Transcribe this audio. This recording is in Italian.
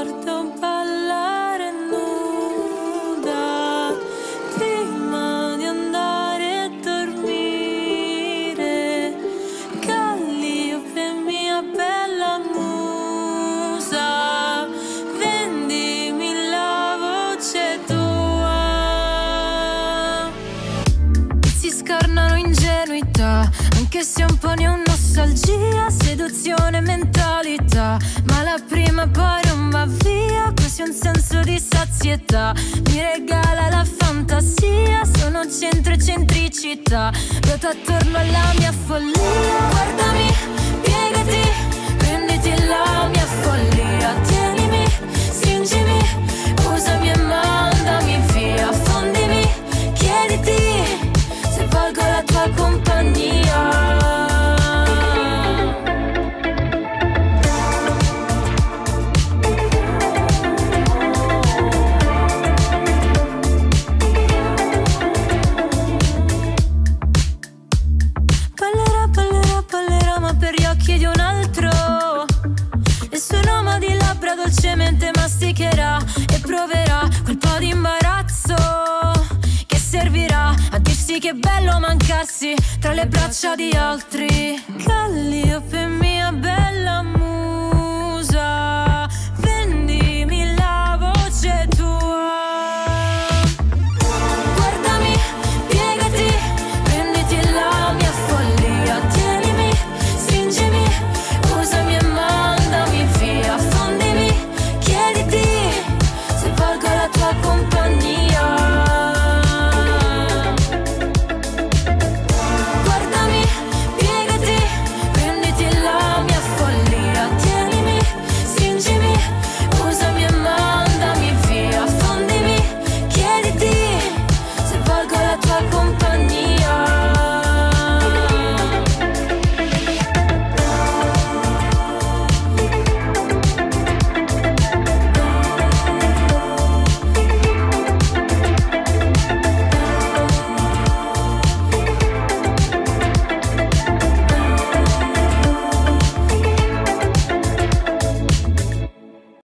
guardo ballare nuda prima di andare a dormire. Calliope mia bella musa, vendimi la voce tua. Si scarnano ingenuità, anche se un po' ne ho nostalgia, seduzione, mentalità, ma la prima poi non va via, quasi un senso di sazietà, mi regala la fantasia, sono centro e centricità, ruota attorno alla mia follia. Guardami, piegati, prenditi la mia follia, tienimi, stringimi, usami e mandami via, fondimi, chiediti se valgo la tua compagnia. Ballerà, ballerà, ballerà, ma per gli occhi di un altro. Il suo nome di labbra dolcemente masticherà e proverà quel po' di imbarazzo che servirà a dirsi che è bello mancarsi tra le braccia di altri. Calliope mia bella musa,